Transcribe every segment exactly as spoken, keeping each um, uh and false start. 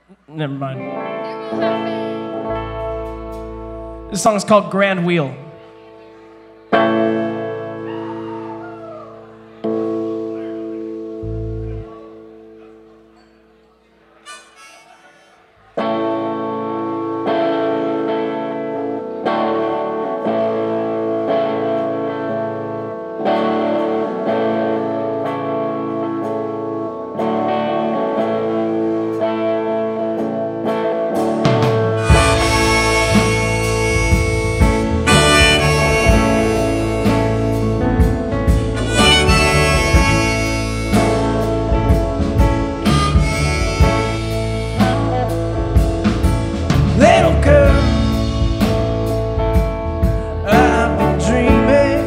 Never mind. This song is called Grand Wheel. Little girl, I've been dreaming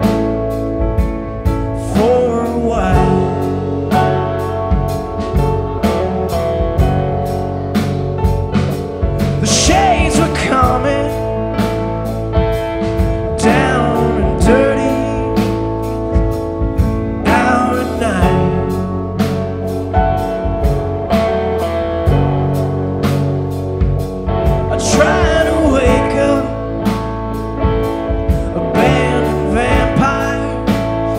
for a while. The shades were coming down and dirty hour and night. Trying to wake up abandoned vampires,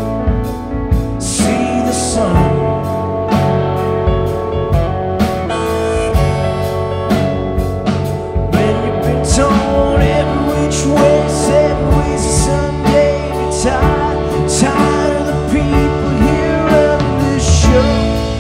see the sun. When you've been torn every which way, seven ways to Sunday, you're tired, tired of the people here running this show.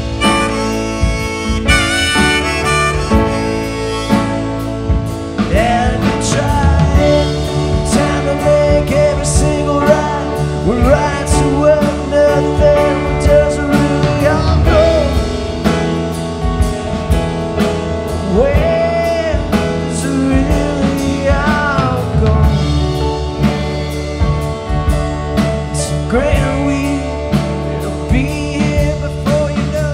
When rights are worth nothing, what does it really all go? Where does it really all go? It's a grand wheel, it'll be here before you know.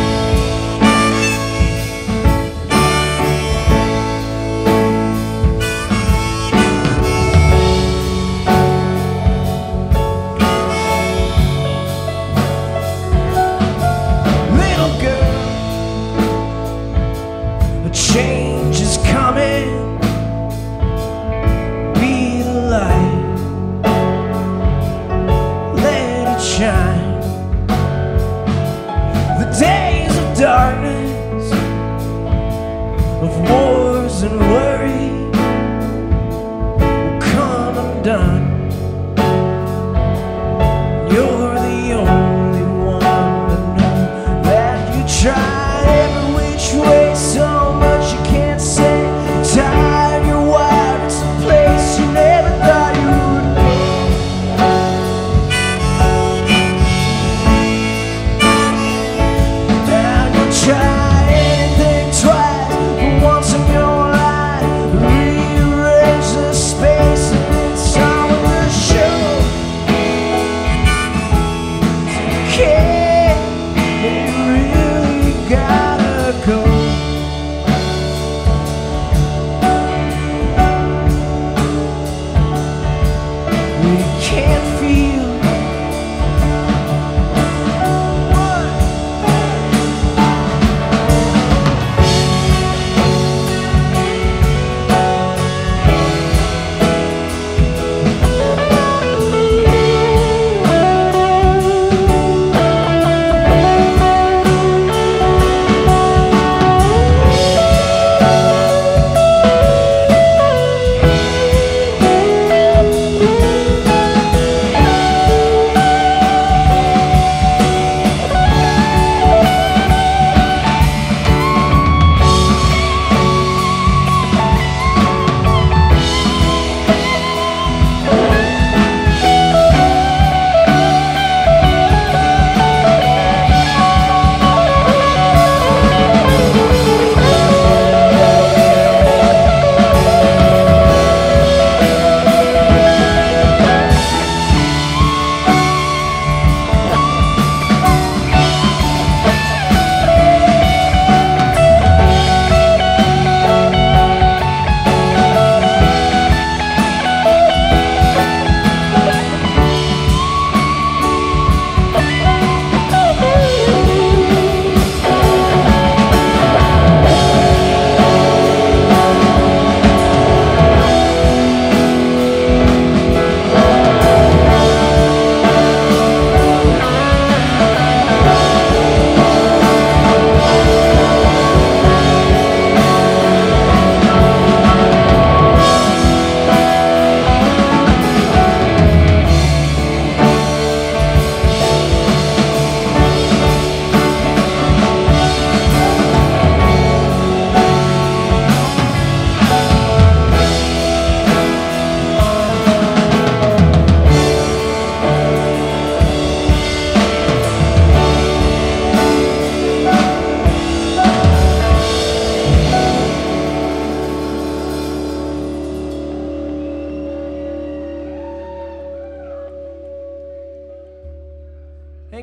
Change is coming, be the light, let it shine. The days of darkness, of wars and worry will come undone. You're the only one to know that you tried every which way so much you can't say. Tired, you're wired, it's a place you never thought you would go. Now you try anything twice, but once in your life, rearrange the space and it's all in the show. So you can't, you really got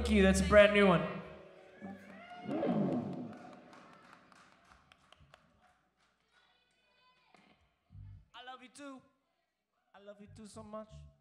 Thank you. That's a brand new one. I love you too. I love you too so much.